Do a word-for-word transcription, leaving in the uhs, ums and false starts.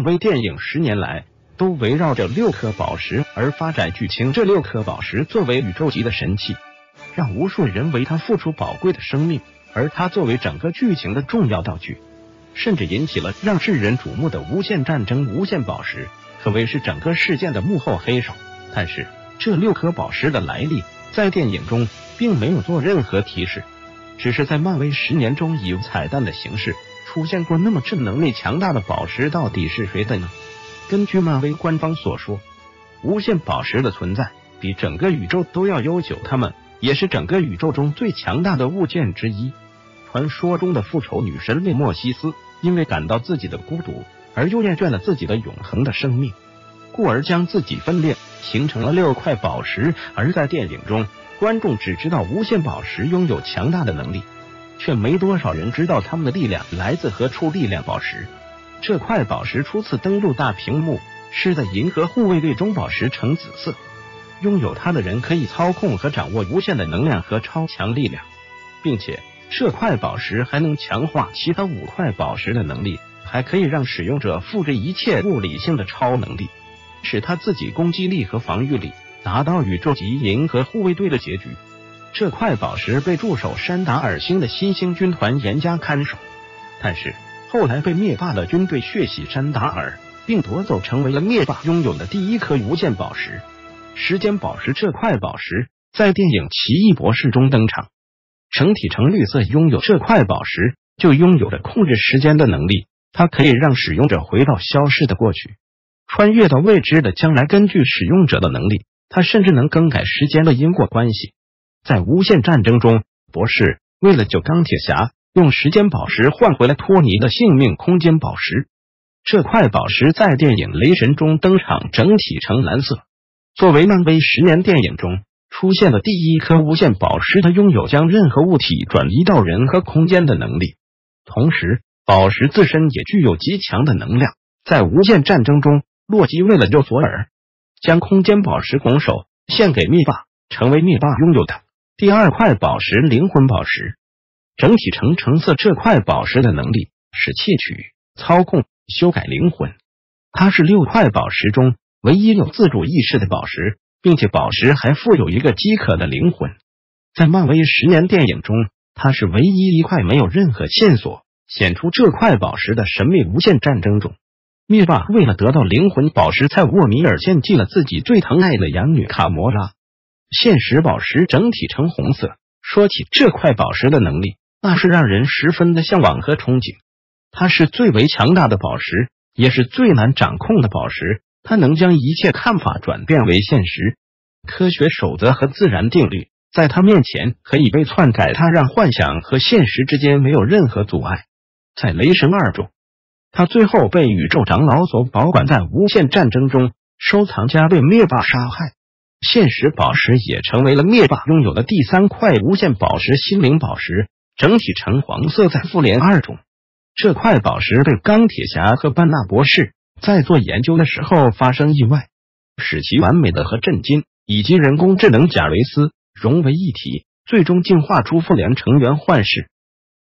威电影十年来都围绕着六颗宝石而发展剧情，这六颗宝石作为宇宙级的神器，让无数人为它付出宝贵的生命，而它作为整个剧情的重要道具，甚至引起了让世人瞩目的无限战争。无限宝石可谓是整个事件的幕后黑手，但是这六颗宝石的来历在电影中并没有做任何提示，只是在漫威十年中以彩蛋的形式出现过。那么这能力强大的宝石到底是谁的呢？根据漫威官方所说，无限宝石的存在比整个宇宙都要悠久，它们也是整个宇宙中最强大的物件之一。传说中的复仇女神涅莫西斯因为感到自己的孤独，而又厌倦了自己的永恒的生命，故而将自己分裂，形成了六块宝石。而在电影中，观众只知道无限宝石拥有强大的能力，却没多少人知道它们的力量来自何处。力量宝石，这块宝石初次登陆大屏幕是在银河护卫队中，宝石呈紫色，拥有它的人可以操控和掌握无限的能量和超强力量，并且这块宝石还能强化其他五块宝石的能力，还可以让使用者复制一切物理性的超能力，使他自己攻击力和防御力达到宇宙级银河护卫队的结局。这块宝石被驻守山达尔星的新星军团严加看守，但是后来被灭霸的军队血洗山达尔，并夺走，成为了灭霸拥有的第一颗无限宝石——时间宝石。这块宝石在电影《奇异博士》中登场，整体呈绿色。拥有这块宝石就拥有着控制时间的能力，它可以让使用者回到消逝的过去，穿越到未知的将来。根据使用者的能力，它甚至能更改时间的因果关系。在无限战争中，博士为了救钢铁侠，用时间宝石换回了托尼的性命。空间宝石，这块宝石在电影《雷神》中登场，整体呈蓝色。作为漫威十年电影中出现的第一颗无限宝石，它拥有将任何物体转移到人和空间的能力，同时宝石自身也具有极强的能量。在无限战争中，洛基为了救索尔，将空间宝石拱手献给灭霸，成为灭霸拥有的第二块宝石——灵魂宝石，整体呈橙色。这块宝石的能力是窃取、操控、修改灵魂，它是六块宝石中唯一有自主意识的宝石，并且宝石还附有一个饥渴的灵魂。在漫威十年电影中，它是唯一一块没有任何线索显出这块宝石的神秘。无限战争中，灭霸为了得到灵魂宝石，在沃米尔献祭了自己最疼爱的养女卡魔拉。现实宝石整体呈红色。说起这块宝石的能力，那是让人十分的向往和憧憬。它是最为强大的宝石，也是最难掌控的宝石。它能将一切看法转变为现实，科学守则和自然定律在它面前可以被篡改，它让幻想和现实之间没有任何阻碍。在雷神二中，他最后被宇宙长老所保管，在无限战争中，收藏家被灭霸杀害。现实宝石也成为了灭霸拥有的第三块无限宝石——心灵宝石，整体呈黄色。在复联二中，这块宝石被钢铁侠和班纳博士在做研究的时候发生意外，使其完美的和震惊以及人工智能贾维斯融为一体，最终进化出复联成员幻视。